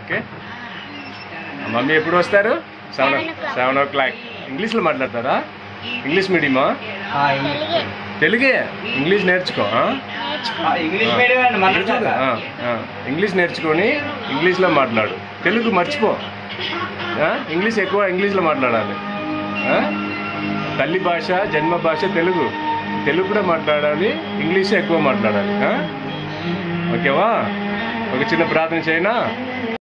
Okay. Mummy ఎప్పుడు వస్తారు? 7 o'clock. ఇంగ్లీష్లో మాట్లాడతారా? ఇంగ్లీష్ మీడియమా? తెలుగే. ఇంగ్లీష్ నేర్చుకో. ఇంగ్లీష్ నేర్చుకొని ఇంగ్లీష్లో మాట్లాడు. తెలుగు మర్చిపో. ఇంగ్లీష్ ఎక్కువ ఇంగ్లీష్లో మాట్లాడాలి. తల్లి భాష, జన్మ భాష తెలుగు. తెలుగు కూడా మాట్లాడాలి, ఇంగ్లీషే ఎక్కువ మాట్లాడాలి. ఓకేవా? ఒక చిన్న ప్రార్థన చేయనా?